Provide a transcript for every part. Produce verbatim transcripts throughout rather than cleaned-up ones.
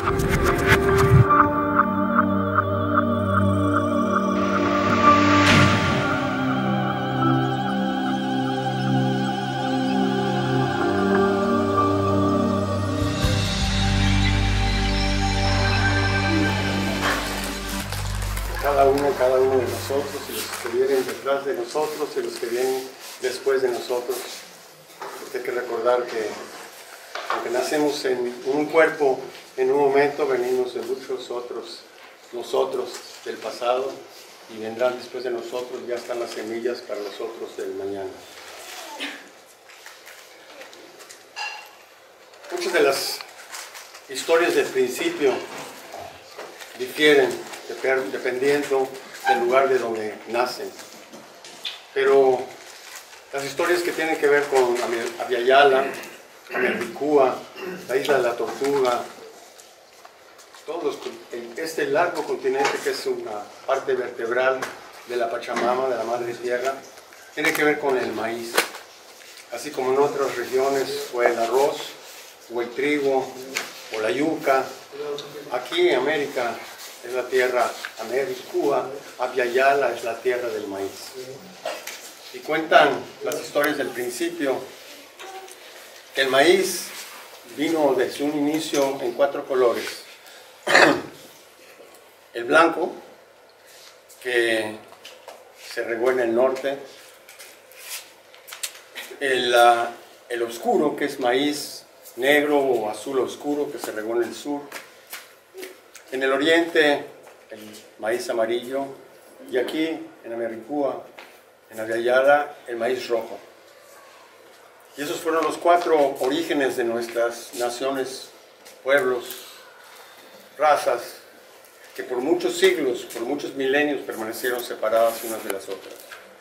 Cada uno, cada uno de nosotros, y los que vienen detrás de nosotros y los que vienen después de nosotros. Porque hay que recordar que aunque nacemos en un cuerpo, en un momento venimos de muchos otros nosotros del pasado y vendrán después de nosotros, ya están las semillas para los otros del mañana. Muchas de las historias del principio difieren dependiendo del lugar de donde nacen. Pero las historias que tienen que ver con Abya Yala, Amerricúa, la isla de la Tortuga, todos, este largo continente que es una parte vertebral de la Pachamama, de la Madre Tierra, tiene que ver con el maíz. Así como en otras regiones fue el arroz, o el trigo, o la yuca. Aquí en América es la tierra Amerricúa, Abya Yala es la tierra del maíz. Y cuentan las historias del principio que el maíz vino desde un inicio en cuatro colores. El blanco, que se regó en el norte, el, uh, el oscuro, que es maíz negro o azul oscuro, que se regó en el sur. En el oriente, el maíz amarillo, y aquí, en Amerricúa, en Abya Yala, el maíz rojo. Y esos fueron los cuatro orígenes de nuestras naciones, pueblos, razas, que por muchos siglos, por muchos milenios permanecieron separadas unas de las otras.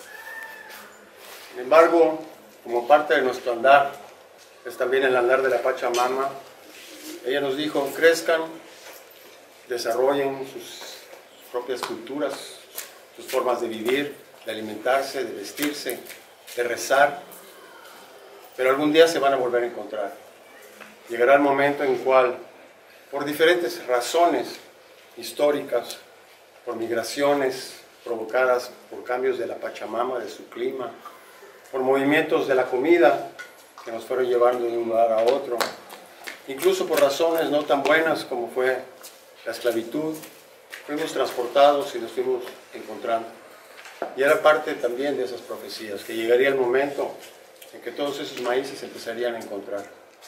Sin embargo, como parte de nuestro andar, es también el andar de la Pachamama, ella nos dijo, crezcan, desarrollen sus, sus propias culturas, sus formas de vivir, de alimentarse, de vestirse, de rezar, pero algún día se van a volver a encontrar. Llegará el momento en el cual, por diferentes razones históricas, por migraciones provocadas por cambios de la Pachamama, de su clima, por movimientos de la comida que nos fueron llevando de un lugar a otro, incluso por razones no tan buenas como fue la esclavitud, fuimos transportados y nos fuimos encontrando. Y era parte también de esas profecías, que llegaría el momento en que todos esos maíces se empezarían a encontrar.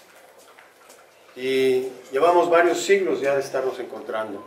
Y llevamos varios siglos ya de estarnos encontrando.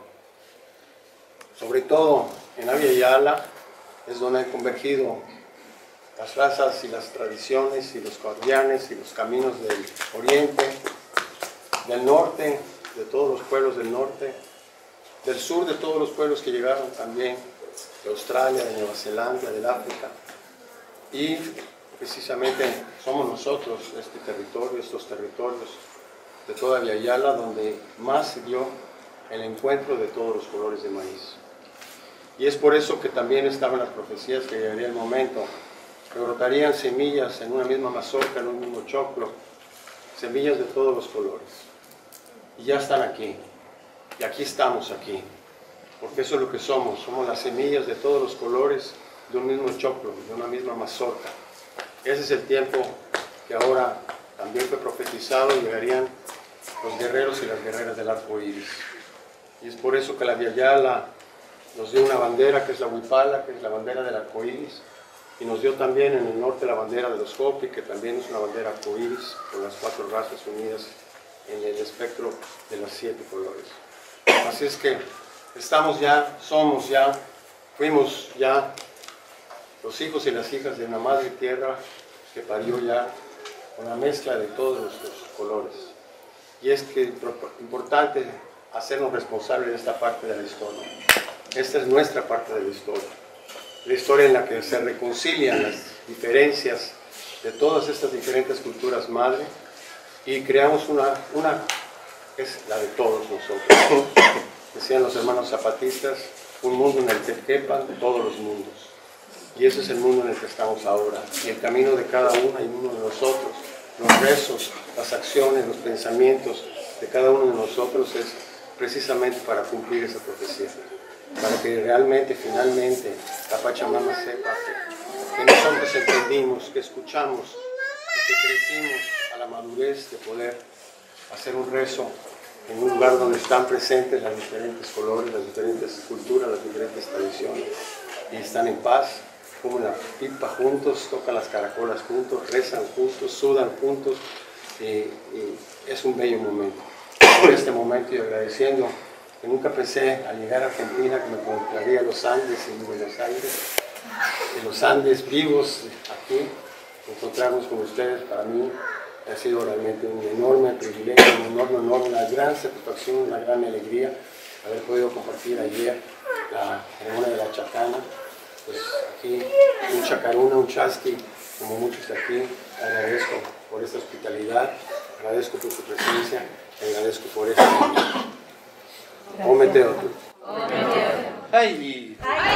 Sobre todo en Abya Yala es donde han convergido las razas y las tradiciones y los guardianes y los caminos del oriente, del norte, de todos los pueblos del norte, del sur de todos los pueblos que llegaron también, de Australia, de Nueva Zelanda, del África. Y precisamente somos nosotros, este territorio, estos territorios de toda Abya Yala, donde más se dio el encuentro de todos los colores de maíz. Y es por eso que también estaban las profecías que llegaría el momento que brotarían semillas en una misma mazorca, en un mismo choclo, semillas de todos los colores. Y ya están aquí, y aquí estamos aquí, porque eso es lo que somos, somos las semillas de todos los colores de un mismo choclo, de una misma mazorca. Ese es el tiempo que ahora también fue profetizado, y llegarían los guerreros y las guerreras del arco iris. Y es por eso que la Abya Yala nos dio una bandera que es la huipala, que es la bandera del arco iris, y nos dio también en el norte la bandera de los Hopi, que también es una bandera arco iris, con las cuatro razas unidas en el espectro de los siete colores. Así es que estamos ya, somos ya, fuimos ya los hijos y las hijas de una madre tierra que parió ya una mezcla de todos nuestros colores. Y es que es importante hacernos responsables de esta parte de la historia. Esta es nuestra parte de la historia. La historia en la que se reconcilian las diferencias de todas estas diferentes culturas madre y creamos una, una que es la de todos nosotros. Decían los hermanos zapatistas, un mundo en el que quepan todos los mundos. Y ese es el mundo en el que estamos ahora. Y el camino de cada uno y uno de nosotros, los rezos, las acciones, los pensamientos de cada uno de nosotros es precisamente para cumplir esa profecía, para que realmente, finalmente, la Pachamama sepa que, que nosotros entendimos, que escuchamos y que crecimos a la madurez de poder hacer un rezo en un lugar donde están presentes los diferentes colores, las diferentes culturas, las diferentes tradiciones, y están en paz, fuman la pipa juntos, tocan las caracolas juntos, rezan juntos, sudan juntos, y, y es un bello momento. Por este momento y agradeciendo que nunca pensé al llegar a Argentina que me encontraría en los Andes, en Buenos Aires, en los Andes vivos aquí, encontrarnos con ustedes para mí ha sido realmente un enorme privilegio, un enorme honor, una gran satisfacción, una gran alegría haber podido compartir ayer la ceremonia de la chacana. Pues aquí un chacaruna, un chasqui, como muchos de aquí, agradezco por esta hospitalidad, agradezco por su presencia, agradezco por este momento. Ometeo. Ay.